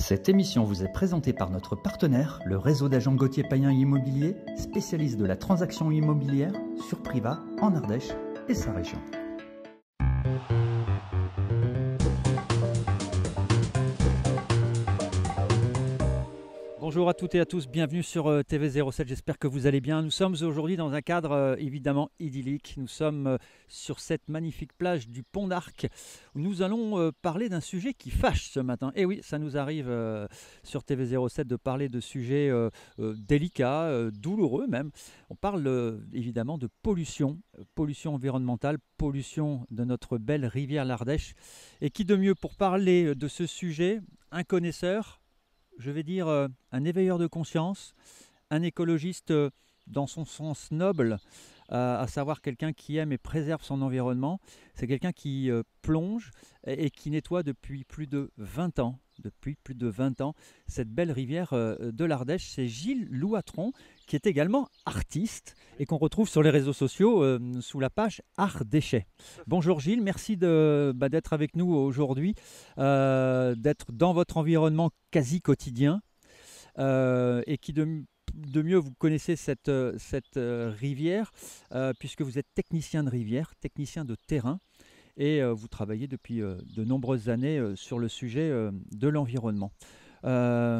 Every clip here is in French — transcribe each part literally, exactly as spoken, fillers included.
Cette émission vous est présentée par notre partenaire, le réseau d'agents Gauthier Payen Immobilier, spécialiste de la transaction immobilière sur Privas en Ardèche et sa région. Bonjour à toutes et à tous, bienvenue sur T V zéro sept, j'espère que vous allez bien. Nous sommes aujourd'hui dans un cadre euh, évidemment idyllique. Nous sommes euh, sur cette magnifique plage du Pont d'Arc où nous allons euh, parler d'un sujet qui fâche ce matin. Et oui, ça nous arrive euh, sur T V zéro sept de parler de sujets euh, euh, délicats, euh, douloureux même. On parle euh, évidemment de pollution, euh, pollution environnementale, pollution de notre belle rivière l'Ardèche. Et qui de mieux pour parler de ce sujet, un connaisseur, je vais dire euh, un éveilleur de conscience, un écologiste euh, dans son sens noble, euh, à savoir quelqu'un qui aime et préserve son environnement. C'est quelqu'un qui euh, plonge et, et qui nettoie depuis plus de vingt ans, depuis plus de vingt ans, cette belle rivière euh, de l'Ardèche. C'est Gilles Louatron, qui est également artiste et qu'on retrouve sur les réseaux sociaux euh, sous la page Art Déchets. Bonjour Gilles, merci de, bah, d'être avec nous aujourd'hui, euh, d'être dans votre environnement quasi quotidien euh, et qui de, de mieux vous connaissez cette, cette euh, rivière euh, puisque vous êtes technicien de rivière, technicien de terrain et euh, vous travaillez depuis euh, de nombreuses années euh, sur le sujet euh, de l'environnement. Euh,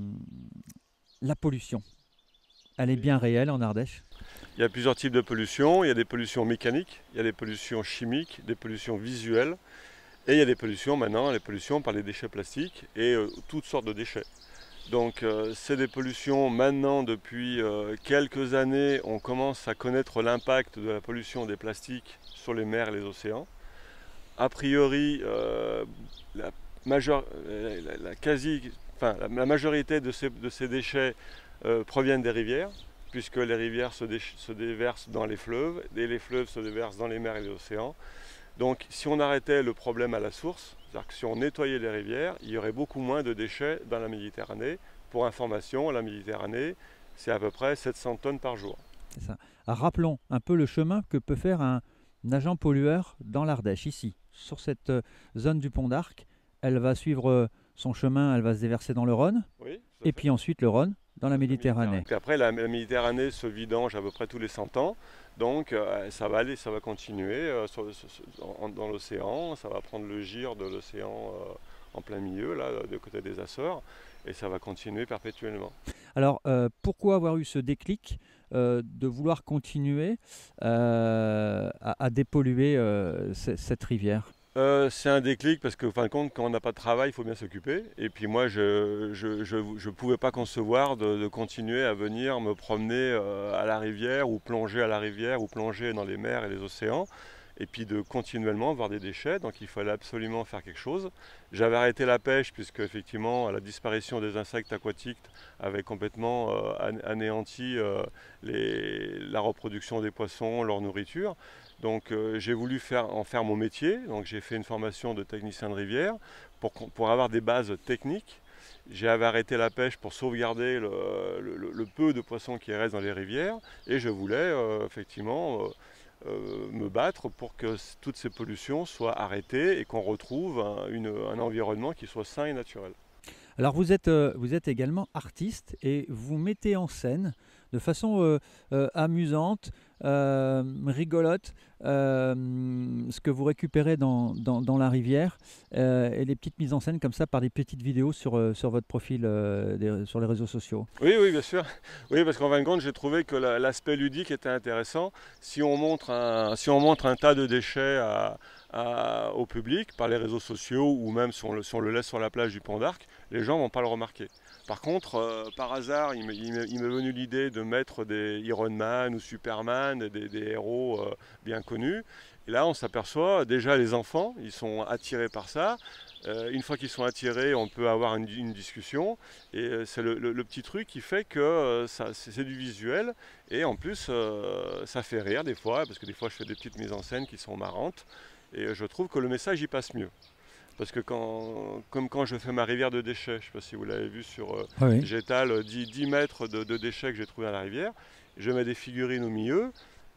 la pollution. Elle est bien réelle en Ardèche? Il y a plusieurs types de pollution. Il y a des pollutions mécaniques, il y a des pollutions chimiques, des pollutions visuelles. Et il y a des pollutions maintenant, les pollutions par les déchets plastiques et euh, toutes sortes de déchets. Donc euh, c'est des pollutions maintenant depuis euh, quelques années, on commence à connaître l'impact de la pollution des plastiques sur les mers et les océans. A priori, euh, la, majeure, la, la, quasi, enfin, la, la majorité de ces, de ces déchets Euh, proviennent des rivières, puisque les rivières se, se déversent dans les fleuves, et les fleuves se déversent dans les mers et les océans. Donc si on arrêtait le problème à la source, c'est-à-dire que si on nettoyait les rivières, il y aurait beaucoup moins de déchets dans la Méditerranée. Pour information, la Méditerranée, c'est à peu près sept cents tonnes par jour. C'est ça. Alors, rappelons un peu le chemin que peut faire un, un agent pollueur dans l'Ardèche, ici, sur cette euh, zone du Pont d'Arc. Elle va suivre euh, son chemin, elle va se déverser dans le Rhône, oui, et puis ensuite le Rhône dans la Méditerranée. Et après, la, la Méditerranée se vidange à peu près tous les cent ans, donc euh, ça va aller, ça va continuer euh, sur, sur, en, dans l'océan, ça va prendre le gire de l'océan euh, en plein milieu, là, de côté des Açores, et ça va continuer perpétuellement. Alors, euh, pourquoi avoir eu ce déclic euh, de vouloir continuer euh, à, à dépolluer euh, cette rivière? Euh, c'est un déclic parce que, fin de compte, quand on n'a pas de travail, il faut bien s'occuper. Et puis moi, je je, je, je pouvais pas concevoir de, de continuer à venir me promener euh, à la rivière ou plonger à la rivière ou plonger dans les mers et les océans. Et puis de continuellement voir des déchets, donc il fallait absolument faire quelque chose. J'avais arrêté la pêche puisque effectivement la disparition des insectes aquatiques avait complètement euh, anéanti euh, les, la reproduction des poissons, leur nourriture. Donc euh, j'ai voulu faire, en faire mon métier, donc j'ai fait une formation de technicien de rivière pour, pour avoir des bases techniques. J'avais arrêté la pêche pour sauvegarder le, le, le peu de poissons qui restent dans les rivières et je voulais euh, effectivement euh, Euh, me battre pour que toutes ces pollutions soient arrêtées et qu'on retrouve un, une, un environnement qui soit sain et naturel. Alors vous êtes, euh, vous êtes également artiste et vous mettez en scène de façon euh, euh, amusante, euh, rigolote, euh, ce que vous récupérez dans, dans, dans la rivière euh, et les petites mises en scène comme ça par des petites vidéos sur, euh, sur votre profil, euh, des, sur les réseaux sociaux. Oui, oui, bien sûr. Oui, parce qu'en fin de compte, j'ai trouvé que l'aspect ludique était intéressant. Si on montre un, si on montre un tas de déchets à, à, au public par les réseaux sociaux ou même si on, le, si on le laisse sur la plage du Pont d'Arc, les gens ne vont pas le remarquer. Par contre, euh, par hasard, il m'est venu l'idée de mettre des Iron Man ou Superman, des, des héros euh, bien connus. Et là, on s'aperçoit, déjà les enfants, ils sont attirés par ça. Euh, une fois qu'ils sont attirés, on peut avoir une, une discussion. Et euh, c'est le, le, le petit truc qui fait que euh, c'est du visuel. Et en plus, euh, ça fait rire des fois, parce que des fois, je fais des petites mises en scène qui sont marrantes. Et je trouve que le message y passe mieux. Parce que quand, comme quand je fais ma rivière de déchets, je ne sais pas si vous l'avez vu sur euh, ah oui. j'étale dix mètres de, de déchets que j'ai trouvé à la rivière, je mets des figurines au milieu,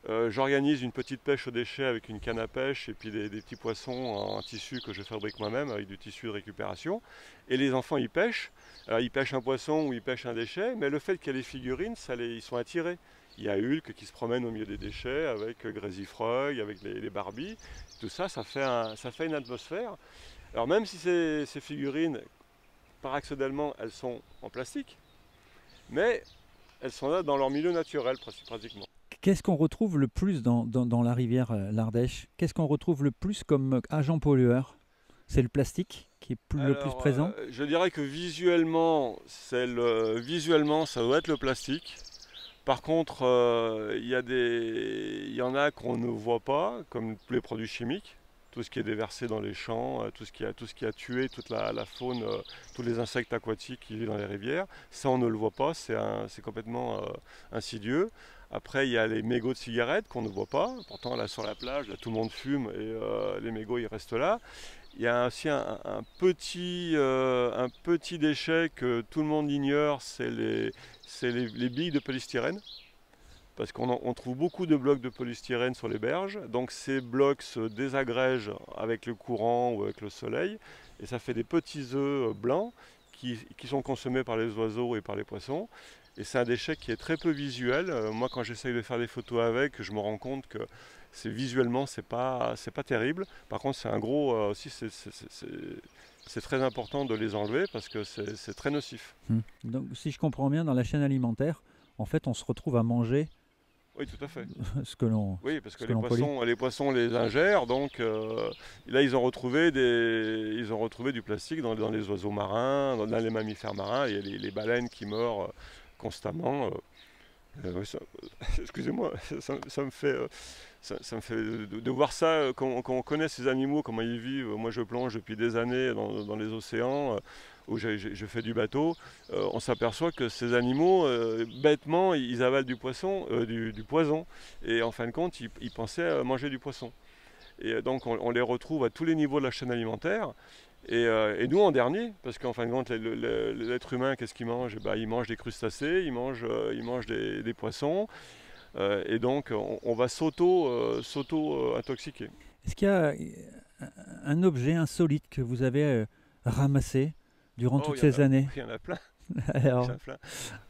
Euh, J'organise une petite pêche aux déchets avec une canne à pêche et puis des, des petits poissons en, en tissu que je fabrique moi-même avec du tissu de récupération. Et les enfants ils pêchent. Alors, ils pêchent un poisson ou ils pêchent un déchet, mais le fait qu'il y ait les figurines, ça les, ils sont attirés. Il y a Hulk qui se promène au milieu des déchets avec Crazy Frog, avec les, les Barbie. Tout ça, ça fait, un, ça fait une atmosphère. Alors même si ces, ces figurines, paradoxalement, elles sont en plastique, mais elles sont là dans leur milieu naturel pratiquement. Qu'est-ce qu'on retrouve le plus dans, dans, dans la rivière l'Ardèche? Qu'est-ce qu'on retrouve le plus comme agent pollueur? C'est le plastique qui est plus, Alors, le plus présent euh, Je dirais que visuellement, le, visuellement, ça doit être le plastique. Par contre, euh, il y a des, il y en a qu'on ne voit pas, comme les produits chimiques. Tout ce qui est déversé dans les champs, tout ce qui a, tout ce qui a tué toute la, la faune, euh, tous les insectes aquatiques qui vivent dans les rivières. Ça, on ne le voit pas, c'est complètement euh, insidieux. Après, il y a les mégots de cigarettes qu'on ne voit pas. Pourtant, là, sur la plage, là, tout le monde fume et euh, les mégots, ils restent là. Il y a aussi un, un, petit, euh, un petit déchet que tout le monde ignore, c'est les, les, les billes de polystyrène. Parce qu'on trouve beaucoup de blocs de polystyrène sur les berges. Donc ces blocs se désagrègent avec le courant ou avec le soleil. Et ça fait des petits œufs blancs qui, qui sont consommés par les oiseaux et par les poissons. Et c'est un déchet qui est très peu visuel. Euh, moi, quand j'essaye de faire des photos avec, je me rends compte que visuellement, c'est pas, c'est pas terrible. Par contre, c'est un gros... Euh, aussi, c'est très important de les enlever parce que c'est très nocif. Hum. Donc, si je comprends bien, dans la chaîne alimentaire, en fait, on se retrouve à manger... Oui, tout à fait. ce que l'on Oui, parce que, que les, poissons, les poissons les ingèrent, donc euh, là, ils ont, retrouvé des, ils ont retrouvé du plastique dans, dans les oiseaux marins, dans, dans les mammifères marins. Il y a les, les baleines qui meurent euh, constamment. Euh, euh, Excusez-moi, ça, ça me fait... Euh, Ça, ça me fait de, de voir ça, quand, quand on connaît ces animaux, comment ils vivent. Moi, je plonge depuis des années dans, dans les océans, euh, où je, je, je fais du bateau. Euh, on s'aperçoit que ces animaux, euh, bêtement, ils avalent du poisson, euh, du, du poison. Et en fin de compte, ils, ils pensaient manger du poisson. Et donc, on, on les retrouve à tous les niveaux de la chaîne alimentaire. Et, euh, et nous en dernier, parce qu'en fin de compte, l'être humain, qu'est-ce qu'il mange? Ben, il mange des crustacés, il mange, euh, il mange des, des poissons. Euh, et donc, on, on va s'auto-intoxiquer. Euh, Est-ce qu'il y a un objet insolite que vous avez euh, ramassé durant oh, toutes ces a, années? Il y en a plein. Alors... Il y en a plein.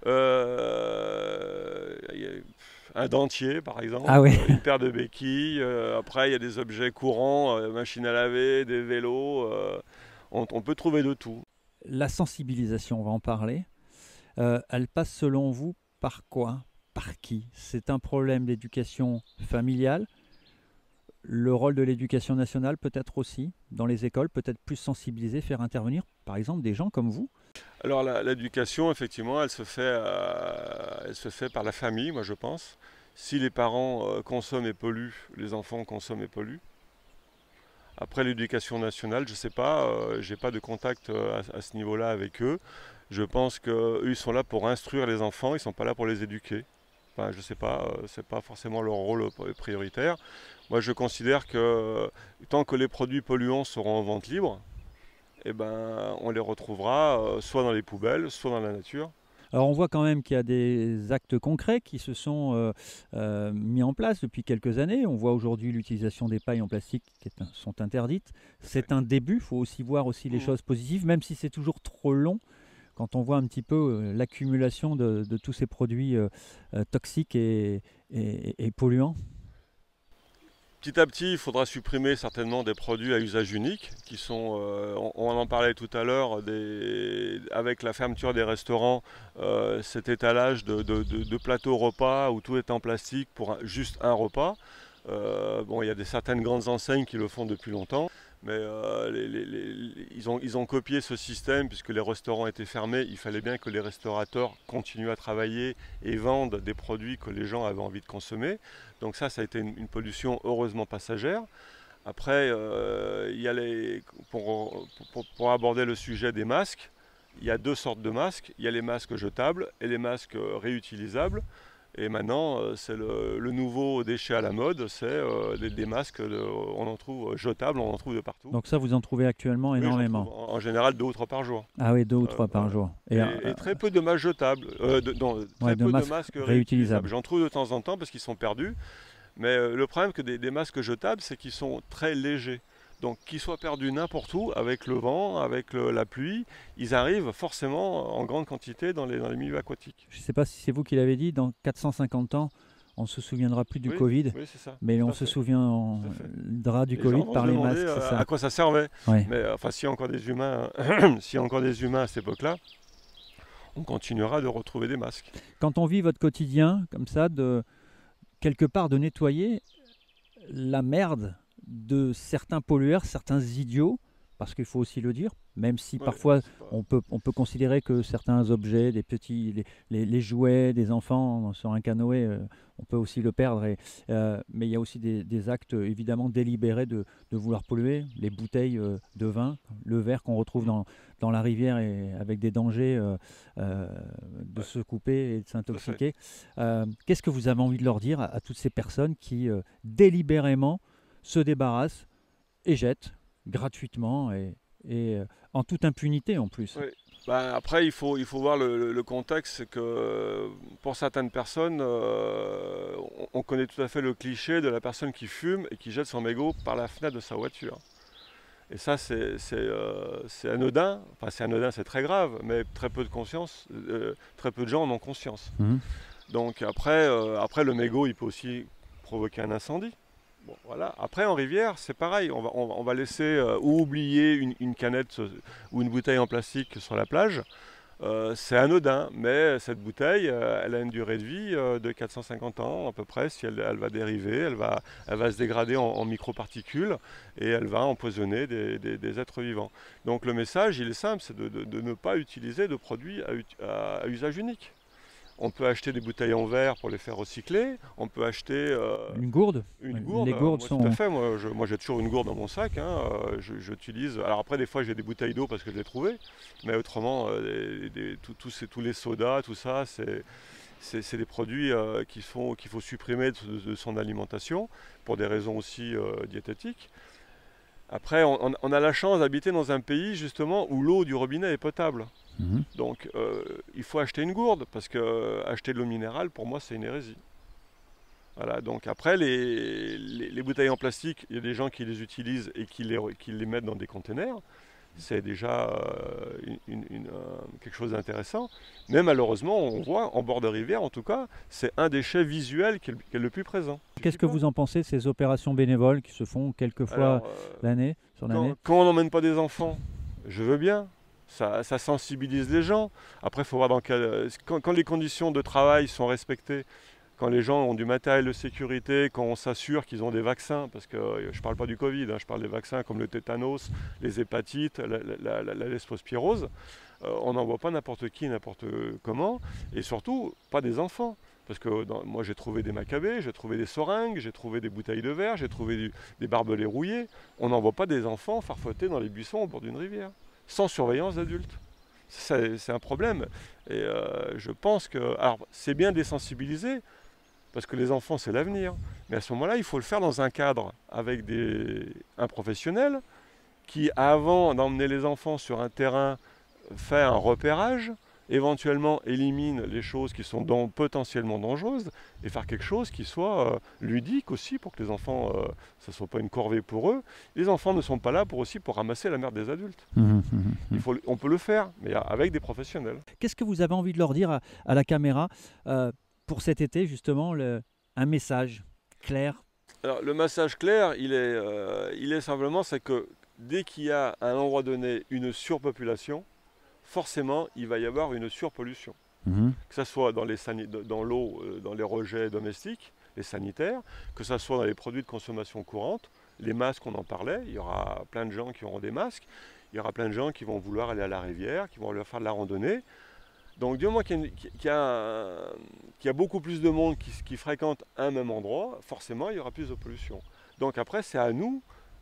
Euh, il y a un dentier, par exemple, ah, oui. Une paire de béquilles. Euh, après, il y a des objets courants, euh, machines à laver, des vélos. Euh, on, on peut trouver de tout. La sensibilisation, on va en parler. Euh, elle passe selon vous par quoi? Par qui? C'est un problème d'éducation familiale. Le rôle de l'éducation nationale peut-être aussi, dans les écoles, peut-être plus sensibiliser, faire intervenir, par exemple, des gens comme vous. Alors l'éducation, effectivement, elle se, fait, euh, elle se fait par la famille, moi je pense. Si les parents euh, consomment et polluent, les enfants consomment et polluent. Après l'éducation nationale, je ne sais pas, euh, je n'ai pas de contact euh, à, à ce niveau-là avec eux. Je pense qu'eux, ils sont là pour instruire les enfants, ils ne sont pas là pour les éduquer. Enfin, je ne sais pas, euh, ce n'est pas forcément leur rôle prioritaire. Moi, je considère que euh, tant que les produits polluants seront en vente libre, eh ben, on les retrouvera euh, soit dans les poubelles, soit dans la nature. Alors on voit quand même qu'il y a des actes concrets qui se sont euh, euh, mis en place depuis quelques années. On voit aujourd'hui l'utilisation des pailles en plastique qui est un, sont interdites. C'est un début, il faut aussi voir aussi les mmh. choses positives, même si c'est toujours trop long. Quand on voit un petit peu euh, l'accumulation de, de tous ces produits euh, euh, toxiques et, et, et polluants. Petit à petit, il faudra supprimer certainement des produits à usage unique, qui sont, euh, on, on en parlait tout à l'heure, avec la fermeture des restaurants, euh, cet étalage de, de, de, de plateaux repas où tout est en plastique pour un, juste un repas. Euh, bon, il y a des, certaines grandes enseignes qui le font depuis longtemps. Mais euh, les, les, les, ils, ont, ils ont copié ce système puisque les restaurants étaient fermés. Il fallait bien que les restaurateurs continuent à travailler et vendent des produits que les gens avaient envie de consommer. Donc ça, ça a été une, une pollution heureusement passagère. Après, euh, il y a les, pour, pour, pour aborder le sujet des masques, il y a deux sortes de masques. Il y a les masques jetables et les masques réutilisables. Et maintenant, c'est le, le nouveau déchet à la mode, c'est euh, des, des masques, de, on en trouve jetables, on en trouve de partout. Donc ça, vous en trouvez actuellement énormément? Oui, en, en général, deux ou trois par jour. Ah oui, deux ou trois euh, par voilà. jour. Et, et, euh, et très peu de masques jetables, euh, de, non, très ouais, peu de de masques masques réutilisables. J'en trouve de temps en temps parce qu'ils sont perdus. Mais euh, le problème que des, des masques jetables, c'est qu'ils sont très légers. Donc qu'ils soient perdus n'importe où, avec le vent, avec le, la pluie, ils arrivent forcément en grande quantité dans les, dans les milieux aquatiques. Je ne sais pas si c'est vous qui l'avez dit, dans quatre cent cinquante ans, on ne se souviendra plus du oui, Covid, oui, ça, mais on se souviendra du les Covid par les masques. Euh, ça. À quoi ça servait. Ouais. Mais enfin, s'il y a encore des humains, s'il y a encore des humains à cette époque-là, on continuera de retrouver des masques. Quand on vit votre quotidien comme ça, de quelque part de nettoyer la merde de certains pollueurs, certains idiots, parce qu'il faut aussi le dire, même si ouais, parfois pas... on, peut, on peut considérer que certains objets, des petits, les, les, les jouets des enfants sur un canoë, euh, on peut aussi le perdre. Et, euh, mais il y a aussi des, des actes évidemment délibérés de, de vouloir polluer, les bouteilles euh, de vin, le verre qu'on retrouve dans, dans la rivière et avec des dangers euh, euh, de ouais. se couper et de s'intoxiquer. Euh, Qu'est-ce que vous avez envie de leur dire à, à toutes ces personnes qui euh, délibérément se débarrassent et jettent gratuitement et, et euh, en toute impunité en plus. Oui. Ben après, il faut, il faut voir le, le contexte que pour certaines personnes, euh, on, on connaît tout à fait le cliché de la personne qui fume et qui jette son mégot par la fenêtre de sa voiture. Et ça, c'est euh, anodin, enfin c'est anodin, c'est très grave, mais très peu de conscience, euh, très peu de gens en ont conscience. Mmh. Donc après, euh, après, le mégot, il peut aussi provoquer un incendie. Bon, voilà. Après, en rivière, c'est pareil. On va, on, on va laisser euh, ou oublier une, une canette euh, ou une bouteille en plastique sur la plage. Euh, c'est anodin, mais cette bouteille, euh, elle a une durée de vie euh, de quatre cent cinquante ans à peu près. Si elle, elle va dériver, elle va, elle va se dégrader en, en microparticules et elle va empoisonner des, des, des êtres vivants. Donc le message, il est simple, c'est de, de, de ne pas utiliser de produits à, à, à usage unique. On peut acheter des bouteilles en verre pour les faire recycler. On peut acheter euh, une gourde. Une gourde. Les gourdes moi, sont. Tout à fait. Moi, je, moi, j'ai toujours une gourde dans mon sac. Hein. J'utilise. Alors après, des fois, j'ai des bouteilles d'eau parce que je les ai trouvées. Mais autrement, euh, des, des, tout, tout ces, tous les sodas, tout ça, c'est des produits euh, qu'il faut, qu'il faut supprimer de, de son alimentation pour des raisons aussi euh, diététiques. Après, on, on a la chance d'habiter dans un pays justement où l'eau du robinet est potable. Mmh. Donc euh, il faut acheter une gourde parce que euh, acheter de l'eau minérale pour moi c'est une hérésie. Voilà, donc après les, les, les bouteilles en plastique, il y a des gens qui les utilisent et qui les, qui les mettent dans des containers. C'est déjà euh, une, une, euh, quelque chose d'intéressant. Mais malheureusement, on voit en bord de rivière, en tout cas, c'est un déchet visuel qui est, qui est le plus présent. Qu'est-ce que vous en pensez de ces opérations bénévoles qui se font quelques fois euh, l'année sur l'année? Quand, quand on n'emmène pas des enfants, je veux bien. Ça, ça sensibilise les gens. Après, il faut voir dans quel, quand, quand les conditions de travail sont respectées, quand les gens ont du matériel de sécurité, quand on s'assure qu'ils ont des vaccins, parce que je ne parle pas du Covid, hein, je parle des vaccins comme le tétanos, les hépatites, la, la, la, la leptospirose, euh, on n'envoie pas n'importe qui, n'importe comment, et surtout pas des enfants. Parce que dans, moi j'ai trouvé des macabées, j'ai trouvé des seringues, j'ai trouvé des bouteilles de verre, j'ai trouvé du, des barbelés rouillés. On n'envoie pas des enfants farfouetter dans les buissons au bord d'une rivière, sans surveillance d'adultes. C'est un problème. Et euh, je pense que... Alors, c'est bien de les sensibiliser, parce que les enfants, c'est l'avenir. Mais à ce moment-là, il faut le faire dans un cadre avec des, un professionnel qui, avant d'emmener les enfants sur un terrain, fait un repérage, éventuellement élimine les choses qui sont dans, potentiellement dangereuses et faire quelque chose qui soit euh, ludique aussi pour que les enfants, euh, ça ne soit pas une corvée pour eux. Les enfants ne sont pas là pour aussi pour ramasser la merde des adultes. Mmh, mmh, mmh. Il faut, on peut le faire, mais avec des professionnels. Qu'est-ce que vous avez envie de leur dire à, à la caméra euh, pour cet été, justement, le, un message clair? Alors, le message clair, il est, euh, il est simplement, c'est que dès qu'il y a à un endroit donné une surpopulation, forcément, il va y avoir une surpollution. Mmh. Que ce soit dans l'eau, euh, dans les rejets domestiques, les sanitaires, que ce soit dans les produits de consommation courante, les masques, on en parlait, il y aura plein de gens qui auront des masques, il y aura plein de gens qui vont vouloir aller à la rivière, qui vont aller faire de la randonnée. Donc du moment qu'il y, qu y, qu y a beaucoup plus de monde qui, qui fréquente un même endroit, forcément, il y aura plus de pollution. Donc après, c'est à nous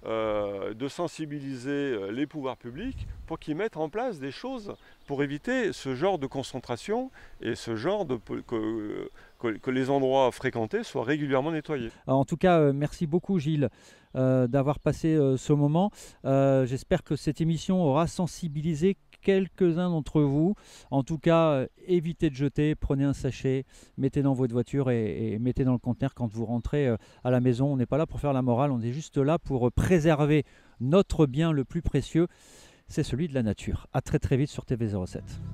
Euh, de sensibiliser les pouvoirs publics pour qu'ils mettent en place des choses pour éviter ce genre de concentration et ce genre de que, que, que les endroits fréquentés soient régulièrement nettoyés. Alors, en tout cas, euh, merci beaucoup Gilles euh, d'avoir passé euh, ce moment. Euh, J'espère que cette émission aura sensibilisé quelques-uns d'entre vous. En tout cas, euh, évitez de jeter, prenez un sachet, mettez dans votre voiture et, et mettez dans le conteneur quand vous rentrez euh, à la maison. On n'est pas là pour faire la morale, on est juste là pour euh, préserver notre bien le plus précieux, c'est celui de la nature. À très très vite sur T V zéro sept.